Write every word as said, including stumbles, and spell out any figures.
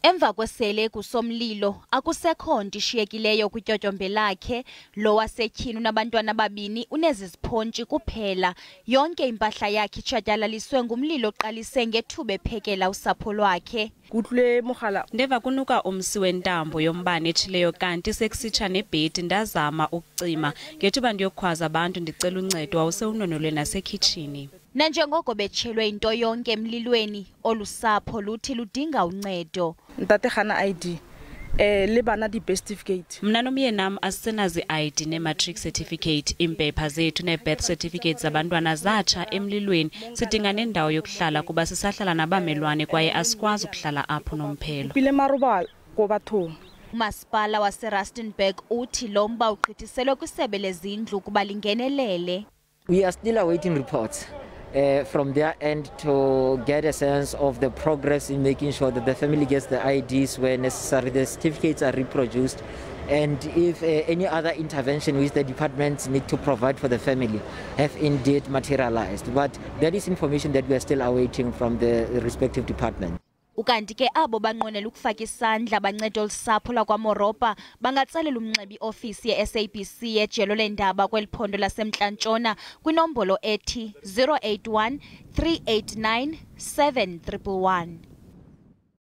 Emva kwesele kusomlilo akusekho nto ishiyekileyo kwityotyombe lakhe. Lo wasetyhini unabantwana ababini uneziziphontshi kuphela. Yonke impahla yakhe itshatyalaliswe ngumlilo oqalise ngethuba ephekela usapho lwakhe. Ndeva kunuka umsi wentambo yombane etshileyo kanti sekusitsha nebhedi ndazama ukucima. Ngethuba ndiyokhwaza abantu ndicela uncedo wawusewunonolwe nasekhitshini. Nanjengoko betshelwe into yonke emlilweni, olu sapho luthi ludinga uncedo. Ntate khana I D eh le bana di birth certificate. Mna nomyenam asisenazi I D ne matric certificate. Impepha zethu ne birth certificate zabantwana zatsha emlilweni. Sidinga nendawo yokuhlala kuba sisahlala nabamelwane kwaye asikwazi ukuhlala apho nomphelo. Pile maroba ko bathong. Umasipala waseRustenburg uthi lo mba ugqithiselwe kwisebe lezindlu kuba lingenelele. We are still awaiting reports uh, from their end to get a sense of the progress in making sure that the family gets the I Ds where necessary, the certificates are reproduced, and if uh, any other intervention which the departments need to provide for the family have indeed materialized. But that is information that we are still awaiting from the respective department. Ukanti ke abo banqwenela ukufaka isandla banceda olusapho lakwaMoropa bangatsalela umnxeba iofisi ye-S A B C yejelo leendaba kweliphondo laseMntla Ntshona kwinombolo ethi zero eight one three eight nine seven one one one.